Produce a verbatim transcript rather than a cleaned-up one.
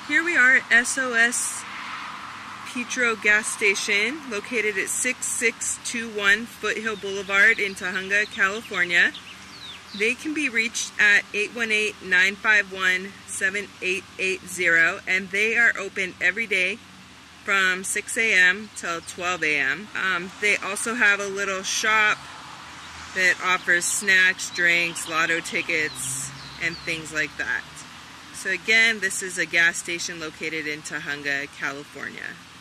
Here we are at S O S Petro gas station, located at six six two one Foothill Boulevard in Tujunga, California. They can be reached at eight one eight, nine five one, seven eight eight zero, and they are open every day from six A M till twelve A M Um, they also have a little shop that offers snacks, drinks, lotto tickets, and things like that. So again, this is a gas station located in Tujunga, California.